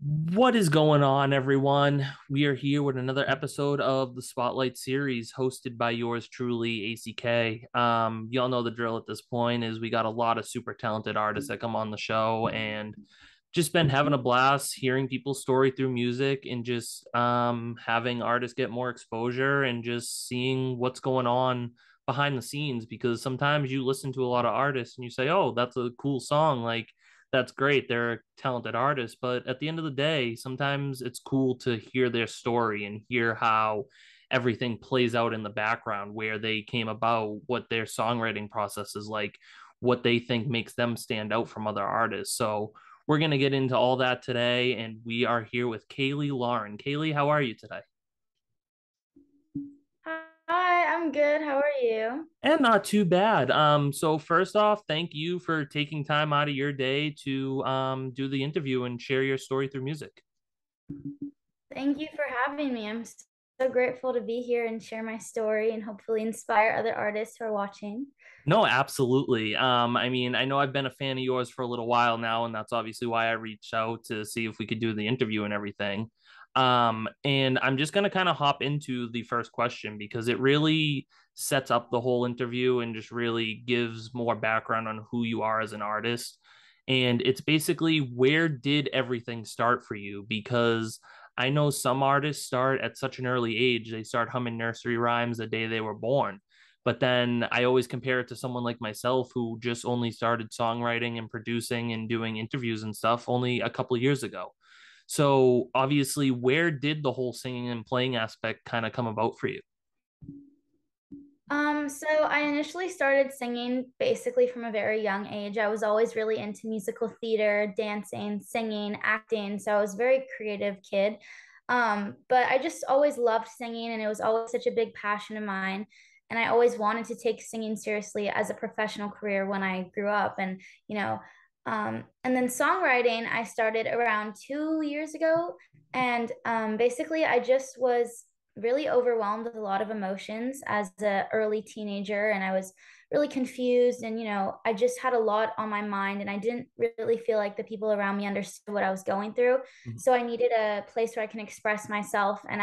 What is going on, everyone? We are here with another episode of the Spotlight series hosted by yours truly, ACK. Y'all know the drill at this point is we got a lot of super talented artists that come on the show and just been having a blast hearing people's story through music and just having artists get more exposure and just seeing what's going on behind the scenes because sometimes you listen to a lot of artists and you say, oh, that's a cool song. Like, that's great. They're talented artists, but at the end of the day, sometimes it's cool to hear their story and hear how everything plays out in the background, where they came about, what their songwriting process is like, what they think makes them stand out from other artists. So we're going to get into all that today, and we are here with Kaylee Lauren. Kaylee, how are you today? Hi, I'm good. How are you? And not too bad. So first off, thank you for taking time out of your day to do the interview and share your story through music. Thank you for having me. I'm so grateful to be here and share my story and hopefully inspire other artists who are watching. No, absolutely. I mean, I know I've been a fan of yours for a little while now, and that's obviously why I reached out to see if we could do the interview and everything. And I'm just going to kind of hop into the first question because it really sets up the whole interview and just really gives more background on who you are as an artist. And it's basically, where did everything start for you? Because I know some artists start at such an early age, they start humming nursery rhymes the day they were born, but then I always compare it to someone like myself who just only started songwriting and producing and doing interviews and stuff only a couple of years ago. So obviously, where did the whole singing and playing aspect kind of come about for you? So I initially started singing basically from a very young age. I was always really into musical theater, dancing, singing, acting. So I was a very creative kid. But I just always loved singing and it was always such a big passion of mine. And I always wanted to take singing seriously as a professional career when I grew up. And then songwriting, I started around 2 years ago. And basically, I just was really overwhelmed with a lot of emotions as an early teenager, and I was really confused, and I just had a lot on my mind, and I didn't really feel like the people around me understood what I was going through. So I needed a place where I can express myself, and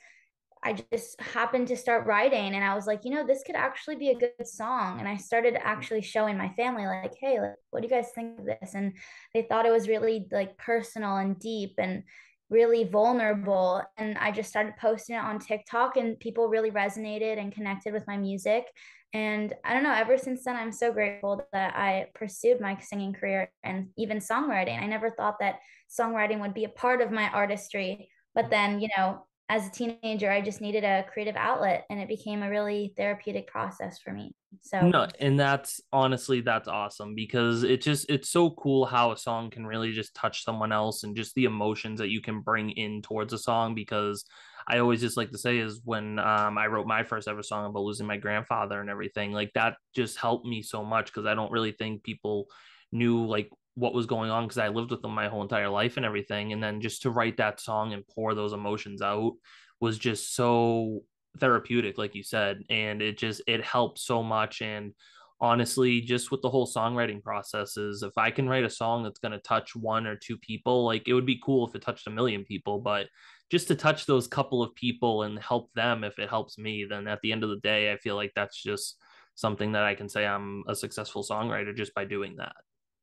I just happened to start writing, and I was like, this could actually be a good song. And I started actually showing my family, like, hey, like, what do you guys think of this? And they thought it was really like personal and deep and really vulnerable. And I just started posting it on TikTok, and people really resonated and connected with my music. And I don't know, ever since then, I'm so grateful that I pursued my singing career and even songwriting. I never thought that songwriting would be a part of my artistry. But then, as a teenager, I just needed a creative outlet, and it became a really therapeutic process for me. So, No, and that's honestly that's awesome because it's so cool how a song can really just touch someone else and just the emotions that you can bring in towards a song. Because I always just like to say is when I wrote my first ever song about losing my grandfather and everything, like that just helped me so much because I don't really think people knew like what was going on because I lived with them my whole entire life and everything. And then just to write that song and pour those emotions out was just so therapeutic, like you said, and it helped so much. And honestly, just with the whole songwriting process, is if I can write a song that's going to touch one or two people, like it would be cool if it touched a million people, but just to touch those couple of people and help them, if it helps me, then at the end of the day I feel like that's just something that I can say I'm a successful songwriter just by doing that.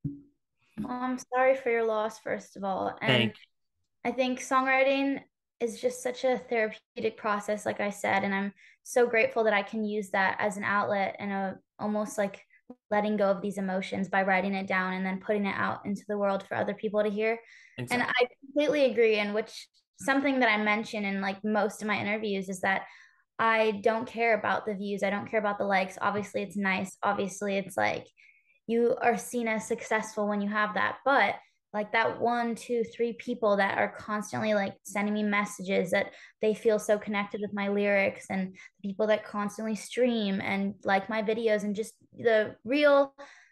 well, I'm sorry for your loss, first of all. And Thank I think songwriting is just such a therapeutic process, like I said, and I'm so grateful that I can use that as an outlet and almost like letting go of these emotions by writing it down and then putting it out into the world for other people to hear. And I exactly. completely agree. And which something that I mention in like most of my interviews is that I don't care about the views. I don't care about the likes. Obviously, it's nice. Obviously, it's like you are seen as successful when you have that. But like that one, two, three people that are constantly like sending me messages that they feel so connected with my lyrics, and the people that constantly stream and like my videos, and just the real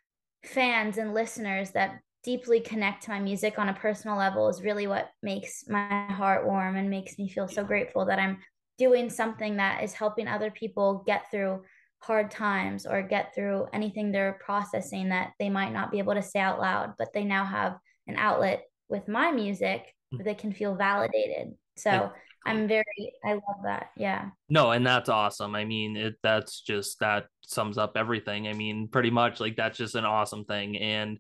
fans and listeners that deeply connect to my music on a personal level is really what makes my heart warm and makes me feel so grateful that I'm doing something that is helping other people get through hard times or get through anything they're processing that they might not be able to say out loud, but they now have an outlet with my music they can feel validated. So Exactly. I love that. Yeah. No, and that's awesome. I mean, that's just that sums up everything. I mean, pretty much like that's just an awesome thing. And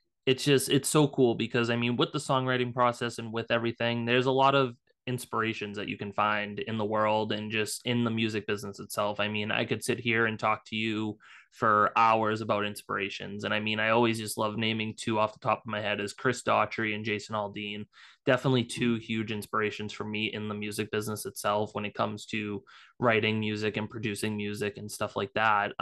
it's so cool because I mean, with the songwriting process and with everything, there's a lot of inspirations that you can find in the world and just in the music business itself. I mean, I could sit here and talk to you for hours about inspirations. And I mean, I always just love naming two off the top of my head is Chris Daughtry and Jason Aldean. Definitely two huge inspirations for me in the music business itself when it comes to writing music and producing music and stuff like that.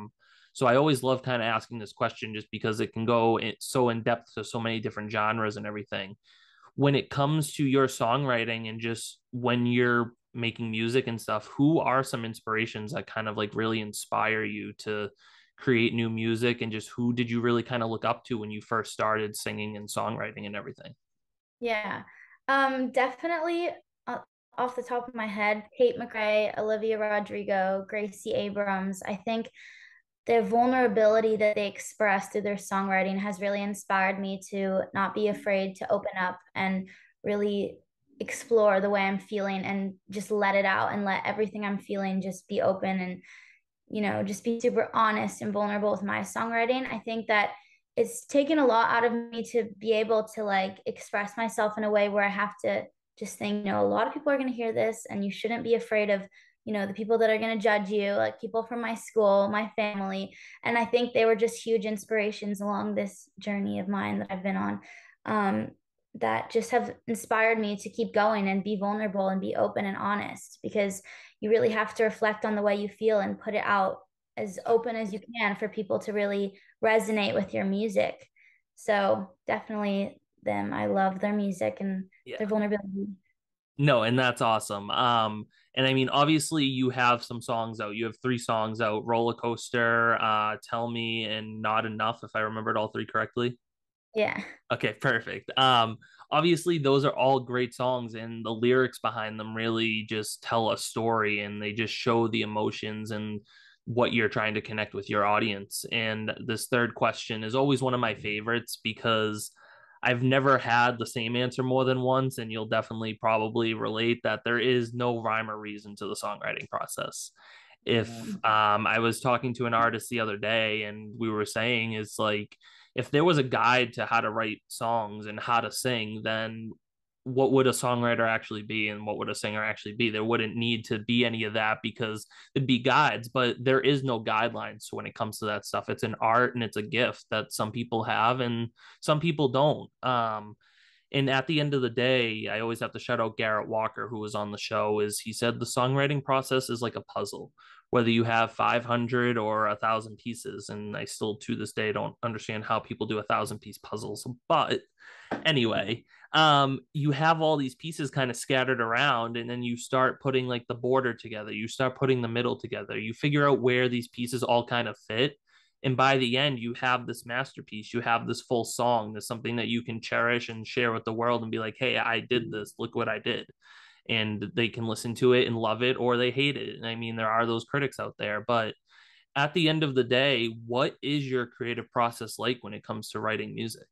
So I always love kind of asking this question just because it can go so in depth to so many different genres and everything. When it comes to your songwriting and just when you're making music and stuff, who are some inspirations that kind of like really inspire you to create new music, and just who did you really kind of look up to when you first started singing and songwriting and everything? Yeah. Definitely off the top of my head, Kate McRae, Olivia Rodrigo, Gracie Abrams. I think their vulnerability that they express through their songwriting has really inspired me to not be afraid to open up and really explore the way I'm feeling and just let it out and let everything I'm feeling just be open and just be super honest and vulnerable with my songwriting. I think that it's taken a lot out of me to be able to like express myself in a way where I have to just think, a lot of people are going to hear this and you shouldn't be afraid of, the people that are going to judge you, like people from my school, my family. And I think they were just huge inspirations along this journey of mine that I've been on. Um, that just have inspired me to keep going and be vulnerable and be open and honest because you really have to reflect on the way you feel and put it out as open as you can for people to really resonate with your music. So definitely them. I love their music and their Yeah. vulnerability. No, and that's awesome. And I mean, obviously, you have some songs out. You have three songs out: Roller Coaster, Tell Me, and Not Enough, if I remembered all three correctly. Yeah. Okay, perfect. Obviously, those are all great songs, and the lyrics behind them really just tell a story, and they just show the emotions and what you're trying to connect with your audience. And this third question is always one of my favorites because I've never had the same answer more than once, and you'll definitely probably relate that there is no rhyme or reason to the songwriting process. If I was talking to an artist the other day, and we were saying, is like, if there was a guide to how to write songs and how to sing, then what would a songwriter actually be and what would a singer actually be? There wouldn't need to be any of that because it'd be guides, but there is no guidelines when it comes to that stuff. It's an art and it's a gift that some people have and some people don't. And at the end of the day, I always have to shout out Garrett Walker, who was on the show. Is he said the songwriting process is like a puzzle, whether you have 500 or 1,000 pieces. And I still to this day don't understand how people do 1,000 piece puzzles. But anyway, you have all these pieces kind of scattered around, and then you start putting like the border together. You start putting the middle together. You figure out where these pieces all kind of fit, and by the end you have this masterpiece, you have this full song, there's something that you can cherish and share with the world and be like, hey, I did this, look what I did. And they can listen to it and love it or they hate it. And I mean, there are those critics out there, but at the end of the day, what is your creative process like when it comes to writing music?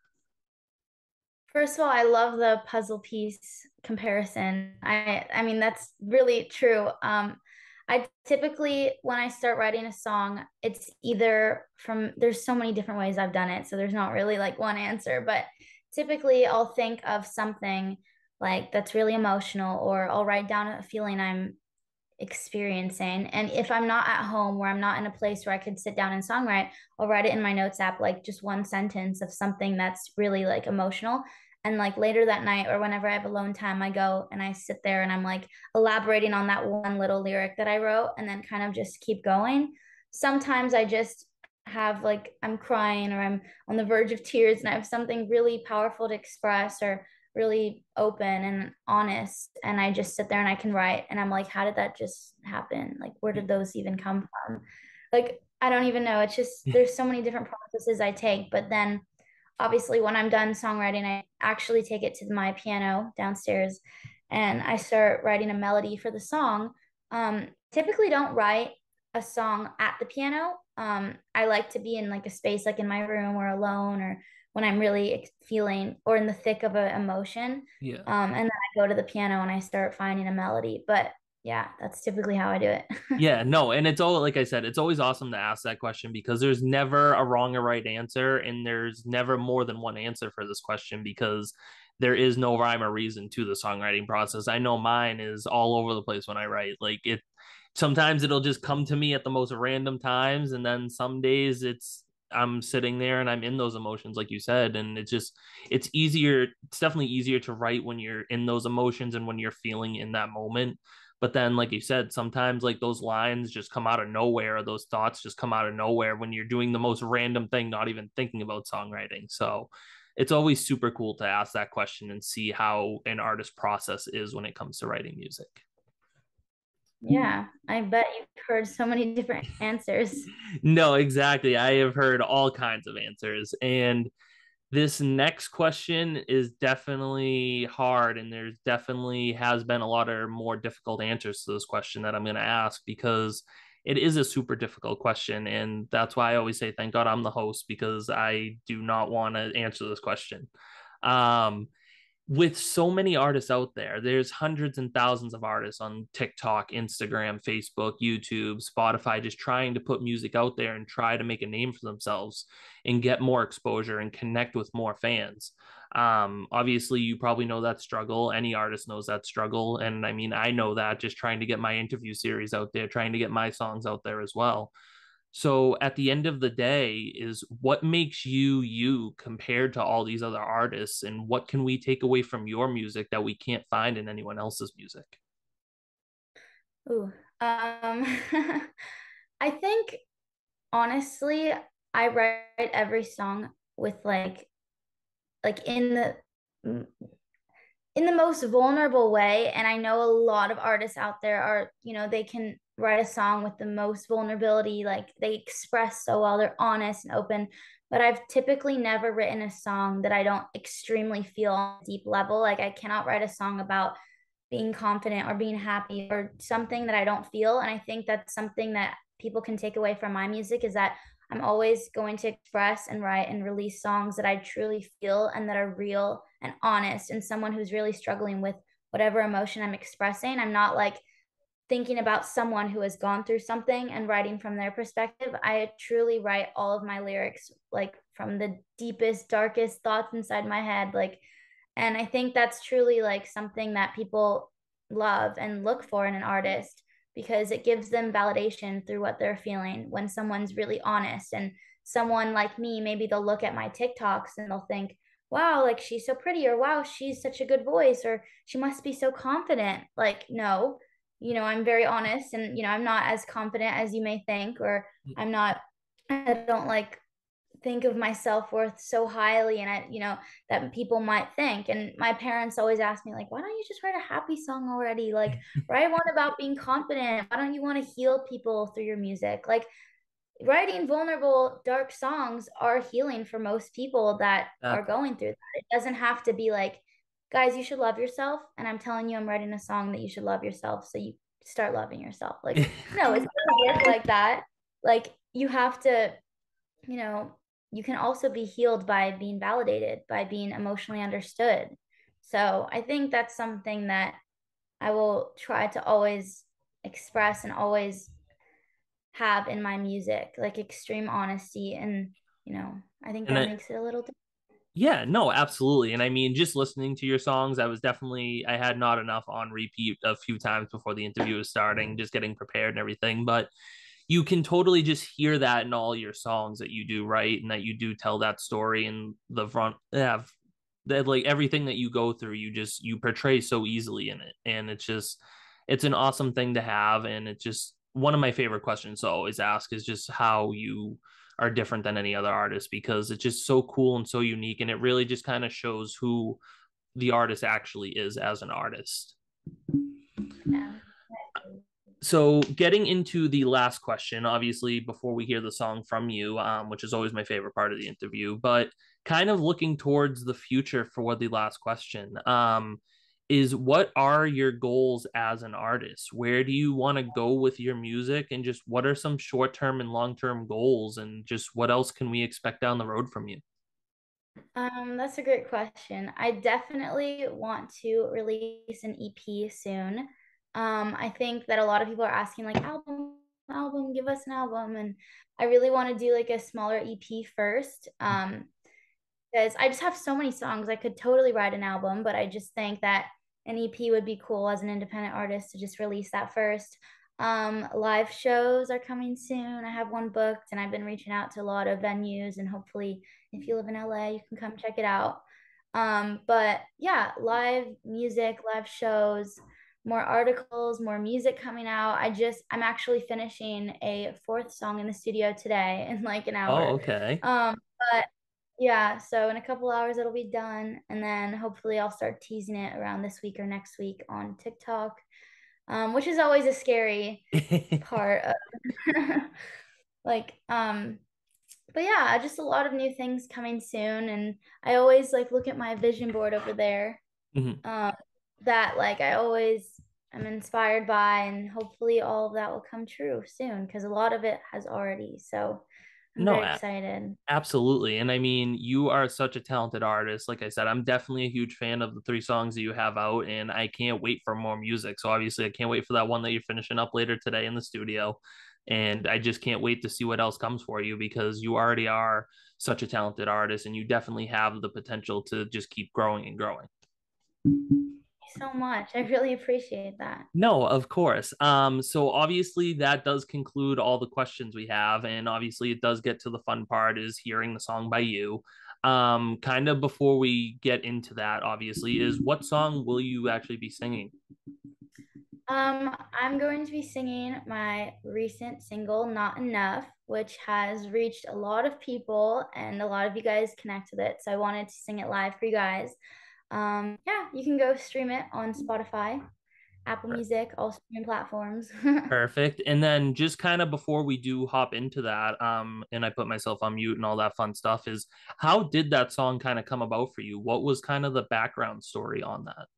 First of all, I love the puzzle piece comparison. I mean that's really true. I typically when I start writing a song, it's either from there's so many different ways I've done it, so there's not really like one answer, but typically I'll think of something like that's really emotional or I'll write down a feeling I'm experiencing. And if I'm not at home where I'm not in a place where I could sit down and songwrite, I'll write it in my notes app, like just one sentence of something that's really like emotional. And like later that night or whenever I have alone time, I go and I sit there and I'm like elaborating on that one little lyric that I wrote and then kind of just keep going. Sometimes I just have like I'm crying or I'm on the verge of tears and I have something really powerful to express or really open and honest and I just sit there and I can write and I'm like how did that just happen, like where did those even come from, like I don't even know, it's just there's so many different processes I take, but then obviously when I'm done songwriting I actually take it to my piano downstairs and I start writing a melody for the song. Typically don't write a song at the piano. I like to be in like a space like in my room or alone or when I'm really feeling or in the thick of an emotion. Yeah. And then I go to the piano and I start finding a melody. But yeah, that's typically how I do it. Yeah, no, and it's all like I said, it's always awesome to ask that question because there's never a wrong or right answer, and there's never more than one answer for this question because there is no rhyme or reason to the songwriting process. I know mine is all over the place when I write. Like it sometimes it'll just come to me at the most random times, and then some days I'm sitting there and I'm in those emotions, like you said, and it's easier. It's definitely easier to write when you're in those emotions and when you're feeling in that moment. But then, like you said, sometimes like those lines just come out of nowhere, or those thoughts just come out of nowhere when you're doing the most random thing, not even thinking about songwriting. So it's always super cool to ask that question and see how an artist process is when it comes to writing music. Yeah, I bet you've heard so many different answers. No, exactly. I have heard all kinds of answers. And this next question is definitely hard, and there's definitely has been a lot of more difficult answers to this question that I'm going to ask because it is a super difficult question. And that's why I always say, thank God I'm the host because I do not want to answer this question. Um, with so many artists out there, there's hundreds and thousands of artists on TikTok, Instagram, Facebook, YouTube, Spotify, just trying to put music out there and try to make a name for themselves and get more exposure and connect with more fans. Obviously, you probably know that struggle. Any artist knows that struggle. And I mean, I know that just trying to get my interview series out there, trying to get my songs out there as well. So at the end of the day, is what makes you you compared to all these other artists, and what can we take away from your music that we can't find in anyone else's music? Ooh, I think honestly, I write every song with like in the most vulnerable way. And I know a lot of artists out there are, they can write a song with the most vulnerability. Like they express so well, they're honest and open. But I've typically never written a song that I don't extremely feel on a deep level. Like I cannot write a song about being confident or being happy or something that I don't feel. And I think that's something that people can take away from my music is that I'm always going to express and write and release songs that I truly feel and that are real and honest, and someone who's really struggling with whatever emotion I'm expressing. I'm not like thinking about someone who has gone through something and writing from their perspective. I truly write all of my lyrics like from the deepest, darkest thoughts inside my head. Like, and I think that's truly like something that people love and look for in an artist because it gives them validation through what they're feeling when someone's really honest. And someone like me, maybe they'll look at my TikToks and they'll think, wow, like she's so pretty, or wow, she's such a good voice, or she must be so confident. Like, no, I'm very honest and, I'm not as confident as you may think, or I don't like think of my self-worth so highly and that people might think. And my parents always ask me like, why don't you just write a happy song already? Like write one about being confident. Why don't you want to heal people through your music? Like writing vulnerable dark songs are healing for most people that are Exactly. going through that. It doesn't have to be like, guys, you should love yourself, and I'm telling you I'm writing a song that you should love yourself, so you start loving yourself. Like no, it's not work like that. Like you have to, you know, you can also be healed by being validated, by being emotionally understood. So I think that's something that I will try to always express and always have in my music, like extreme honesty. And, I think And that I, makes it a little different. yeah, no, absolutely. And I mean, just listening to your songs, I had not enough on repeat a few times before the interview was starting, just getting prepared and everything. But you can totally just hear that in all your songs that you do, right? And that you do tell that story in the front. Yeah, that like everything that you go through, you portray so easily in it. And it's an awesome thing to have. And it's just one of my favorite questions to always ask is just how you are different than any other artist because it's just so cool and so unique. And it really just kind of shows who the artist actually is as an artist. Yeah. So getting into the last question, obviously before we hear the song from you, which is always my favorite part of the interview, but kind of looking towards the future for the last question, is what are your goals as an artist? Where do you want to go with your music, and just what are some short-term and long-term goals, and just what else can we expect down the road from you? That's a great question. I definitely want to release an EP soon. I think that a lot of people are asking like album, give us an album, and I really want to do like a smaller EP first. Because I just have so many songs. I could totally write an album, but I just think that an EP would be cool as an independent artist to just release that first. Live shows are coming soon. I have one booked, and I've been reaching out to a lot of venues, and hopefully, if you live in LA, you can come check it out. But yeah, live music, live shows, more articles, more music coming out. I'm actually finishing a fourth song in the studio today in like an Oh, hour. okay. But yeah, so in a couple hours it'll be done, and then hopefully I'll start teasing it around this week or next week on TikTok, which is always a scary part of like but yeah, just a lot of new things coming soon, and I always like look at my vision board over there, Mhm. um, that like I always am inspired by, and hopefully all of that will come true soon because a lot of it has already. So I'm No, very excited. absolutely. And I mean, you are such a talented artist. Like I said, I'm definitely a huge fan of the three songs that you have out, and I can't wait for more music. So obviously, I can't wait for that one that you're finishing up later today in the studio. And I just can't wait to see what else comes for you because you already are such a talented artist and you definitely have the potential to just keep growing and growing. So much. I really appreciate that. No, of course. So obviously that does conclude all the questions we have, and obviously it does get to the fun part is hearing the song by you. Kind of before we get into that, obviously, is what song will you actually be singing? I'm going to be singing my recent single, Not Enough, which has reached a lot of people and a lot of you guys connect with it. So I wanted to sing it live for you guys. Yeah, you can go stream it on Spotify, Apple Music, all streaming platforms. Perfect. And then just kind of before we do hop into that, and I put myself on mute and all that fun stuff, is how did that song kind of come about for you? What was kind of the background story on that?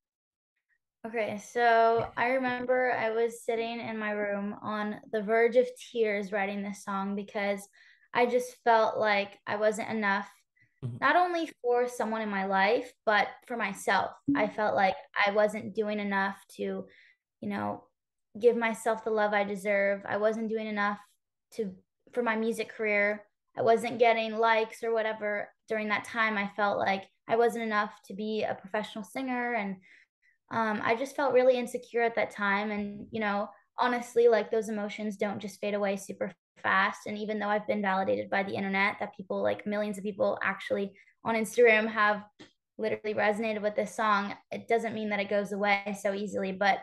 Okay, so I remember I was sitting in my room on the verge of tears writing this song because I just felt like I wasn't enough, Mhm. not only for someone in my life, but for myself. I felt like I wasn't doing enough to, you know, give myself the love I deserve. I wasn't doing enough to for my music career. I wasn't getting likes or whatever during that time. I felt like I wasn't enough to be a professional singer, and I just felt really insecure at that time. And, honestly, like those emotions don't just fade away super fast. And even though I've been validated by the internet that people, like millions of people actually on Instagram have literally resonated with this song, it doesn't mean that it goes away so easily. But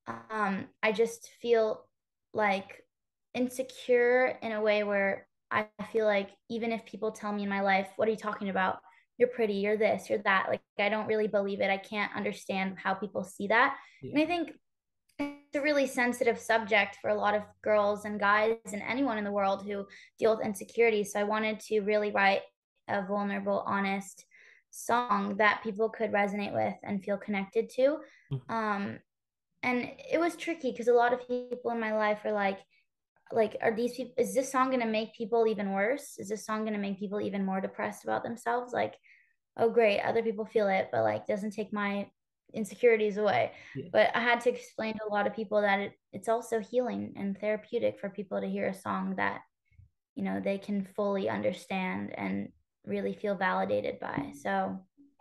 I just feel like insecure in a way where I feel like even if people tell me in my life, what are you talking about? You're pretty, you're this, you're that. Like, I don't really believe it. I can't understand how people see that. Yeah. And I think it's a really sensitive subject for a lot of girls and guys and anyone in the world who deal with insecurity. So I wanted to really write a vulnerable, honest song that people could resonate with and feel connected to. Mhm. Um, and it was tricky because a lot of people in my life are like are these people, is this song going to make people even worse? Is this song going to make people even more depressed about themselves? Like, oh great, other people feel it, but like doesn't take my insecurities away. Yeah. But I had to explain to a lot of people that it's also healing and therapeutic for people to hear a song that they can fully understand and really feel validated by. So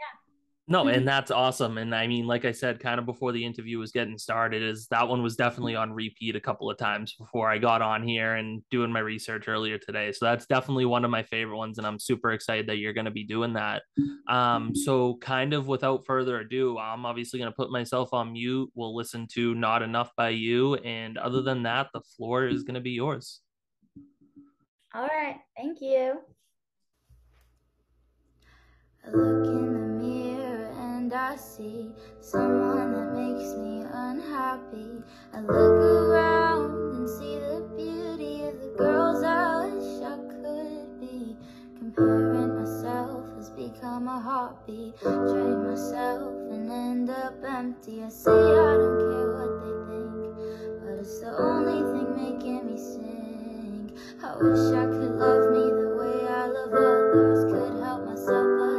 No, yeah. and that's awesome. And I mean, like I said, kind of before the interview was getting started, is that one was definitely on repeat a couple of times before I got on here and doing my research earlier today. So that's definitely one of my favorite ones, and I'm super excited that you're going to be doing that. So kind of without further ado, I'm obviously going to put myself on mute. We'll listen to Not Enough by You, and other than that, the floor is going to be yours. All right, thank you. I look in the mirror and I see someone that makes me unhappy. I look around and see the beauty of the girls I wish I could be. Comparing myself has become a hobby. Drain myself and end up empty. I say I don't care what they think, but it's the only thing making me sing. I wish I could love me the way I love others, could help myself, but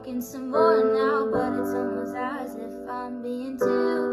talking some more now, but it's almost as if I'm being too